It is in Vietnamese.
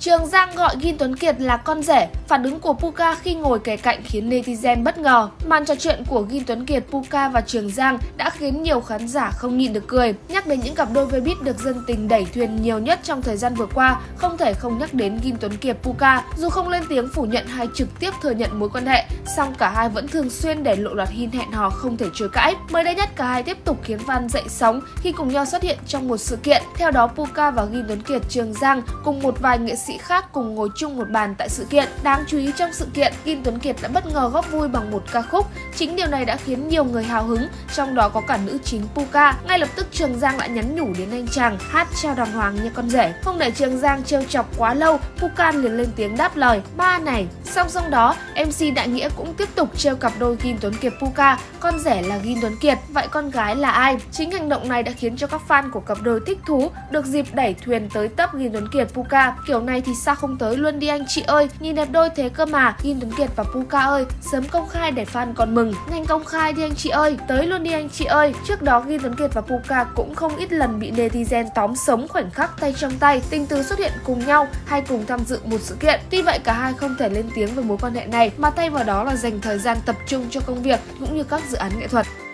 Trường Giang gọi Gin Tuấn Kiệt là con rể, phản ứng của Puka khi ngồi kề cạnh khiến netizen bất ngờ. Màn trò chuyện của Gin Tuấn Kiệt, Puka và Trường Giang đã khiến nhiều khán giả không nhịn được cười. Nhắc đến những cặp đôi Vbiz được dân tình đẩy thuyền nhiều nhất trong thời gian vừa qua, không thể không nhắc đến Gin Tuấn Kiệt, Puka. Dù không lên tiếng phủ nhận hay trực tiếp thừa nhận mối quan hệ, song cả hai vẫn thường xuyên để lộ loạt hint hẹn hò không thể chối cãi. Mới đây nhất, cả hai tiếp tục khiến fan dậy sóng khi cùng nhau xuất hiện trong một sự kiện. Theo đó, Puka và Gin Tuấn Kiệt, Trường Giang cùng một vài nghệ sĩ khác cùng ngồi chung một bàn tại sự kiện. Đáng chú ý, trong sự kiện, Gin Tuấn Kiệt đã bất ngờ góp vui bằng một ca khúc. Chính điều này đã khiến nhiều người hào hứng, trong đó có cả nữ chính Puka. Ngay lập tức, Trường Giang lại nhắn nhủ đến anh chàng hát trao đàng hoàng như con rể. Không để Trường Giang trêu chọc quá lâu, Puka liền lên tiếng đáp lời: "Ba này." Song song đó, MC Đại Nghĩa cũng tiếp tục trêu cặp đôi Gin Tuấn Kiệt, Puka. Con rể là Gin Tuấn Kiệt, vậy con gái là ai? Chính hành động này đã khiến cho các fan của cặp đôi thích thú, được dịp đẩy thuyền tới tấp Gin Tuấn Kiệt, Puka. Kiểu này thì sao không tới luôn đi anh chị ơi, nhìn đẹp đôi thế cơ mà. Gin Tuấn Kiệt và Puka ơi, sớm công khai để fan còn mừng, nhanh công khai đi anh chị ơi, tới luôn đi anh chị ơi. Trước đó, Gin Tuấn Kiệt và Puka cũng không ít lần bị netizen tóm sống khoảnh khắc tay trong tay, tình tứ xuất hiện cùng nhau hay cùng tham dự một sự kiện. Tuy vậy, cả hai không thể lên tiếng về mối quan hệ này, mà thay vào đó là dành thời gian tập trung cho công việc cũng như các dự án nghệ thuật.